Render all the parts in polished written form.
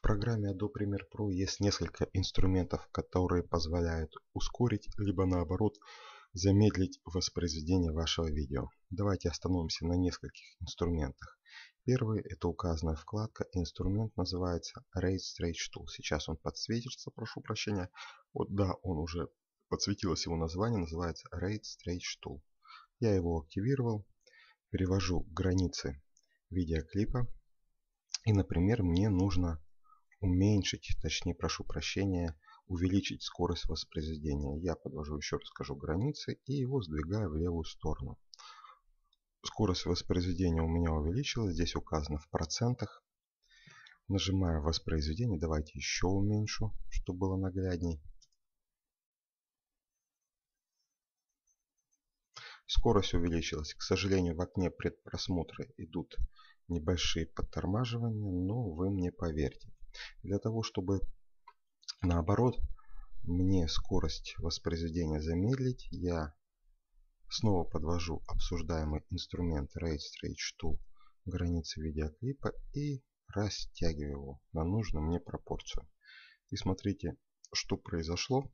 программе Adobe Premiere Pro есть несколько инструментов, которые позволяют ускорить, либо наоборот замедлить воспроизведение вашего видео. Давайте остановимся на нескольких инструментах. Первый — это указанная вкладка. Инструмент называется Rate Stretch Tool. Сейчас он подсветится, прошу прощения. Вот да, он уже подсветилось, его название называется Rate Stretch Tool. Я его активировал, перевожу границы видеоклипа. И, например, мне нужно уменьшить, точнее, прошу прощения, увеличить скорость воспроизведения. Я подвожу, еще раз скажу, границы и его сдвигаю в левую сторону. Скорость воспроизведения у меня увеличилась. Здесь указано в процентах. Нажимаю воспроизведение. Давайте еще уменьшу, чтобы было наглядней. Скорость увеличилась. К сожалению, в окне предпросмотра идут небольшие подтормаживания, но вы мне поверьте. Для того, чтобы наоборот мне скорость воспроизведения замедлить, я снова подвожу обсуждаемый инструмент Rate Stretch Tool границы видеоклипа и растягиваю его на нужную мне пропорцию. И смотрите, что произошло.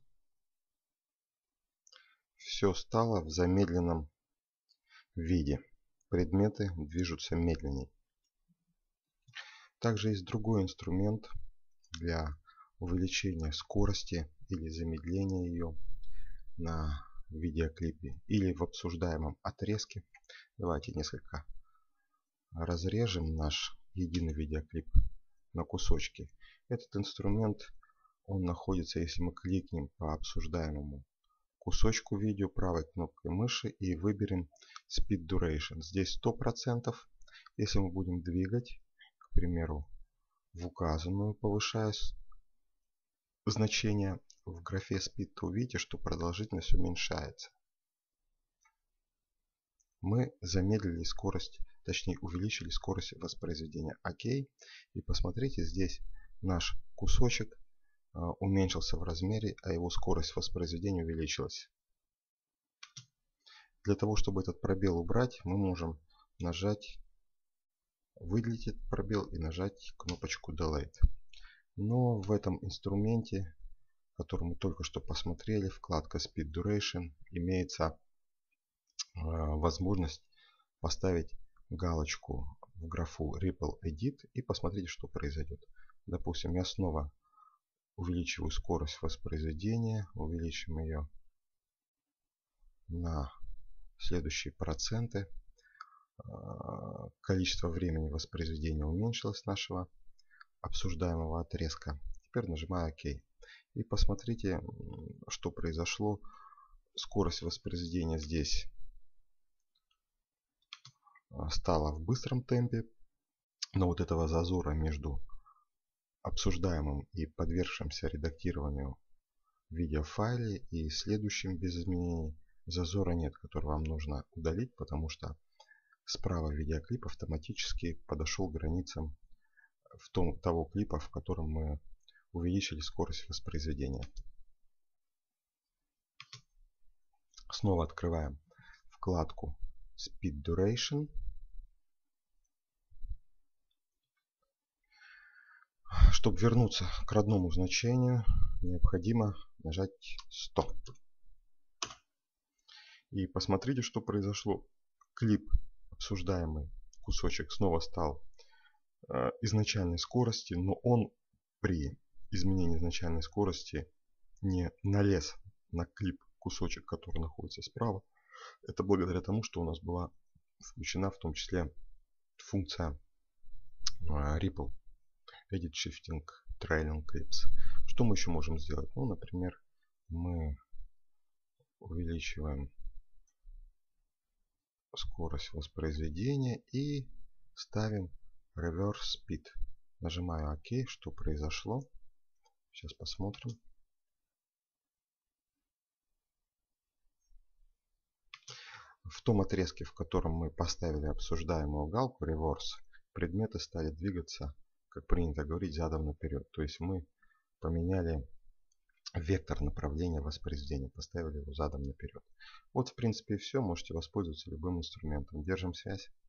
Все стало в замедленном виде. Предметы движутся медленнее. Также есть другой инструмент для увеличения скорости или замедления ее на видеоклипе или в обсуждаемом отрезке. Давайте несколько разрежем наш единый видеоклип на кусочки. Этот инструмент, он находится, если мы кликнем по обсуждаемому кусочку видео правой кнопкой мыши и выберем Speed Duration. Здесь 100%. Если мы будем двигать, к примеру, в указанную, повышая значение в графе Speed, то увидите, что продолжительность уменьшается. Мы замедлили скорость, точнее увеличили скорость воспроизведения. Окей. И посмотрите, здесь наш кусочек уменьшился в размере, а его скорость воспроизведения увеличилась. Для того, чтобы этот пробел убрать, мы можем нажать, выделить этот пробел и нажать кнопочку Delete. Но в этом инструменте, который мы только что посмотрели, вкладка Speed Duration, имеется возможность поставить галочку в графу Ripple Edit и посмотрите, что произойдет. Допустим, я снова увеличиваю скорость воспроизведения, увеличим ее на следующие проценты. Количество времени воспроизведения уменьшилось с нашего обсуждаемого отрезка. Теперь нажимаю ОК. И посмотрите, что произошло. Скорость воспроизведения здесь стала в быстром темпе, но вот этого зазора между обсуждаемым и подвергшимся редактированию видеофайле и следующим без изменений зазора нет, который вам нужно удалить, потому что справа видеоклип автоматически подошел к границам того клипа, в котором мы увеличили скорость воспроизведения. Снова открываем вкладку Speed Duration. Чтобы вернуться к родному значению, необходимо нажать Стоп. И посмотрите, что произошло. Клип, обсуждаемый кусочек, снова стал изначальной скорости, но он при изменении изначальной скорости не налез на клип кусочек, который находится справа. Это благодаря тому, что у нас была включена в том числе функция Ripple Edit Shifting Trailing Clips. Что мы еще можем сделать? Ну, например, мы увеличиваем скорость воспроизведения и ставим Reverse Speed. Нажимаю ОК. Что произошло? Сейчас посмотрим. В том отрезке, в котором мы поставили обсуждаемую галку Reverse, предметы стали двигаться, как принято говорить, задом наперед. То есть мы поменяли вектор направления воспроизведения, поставили его задом наперед. Вот в принципе и все. Можете воспользоваться любым инструментом. Держим связь.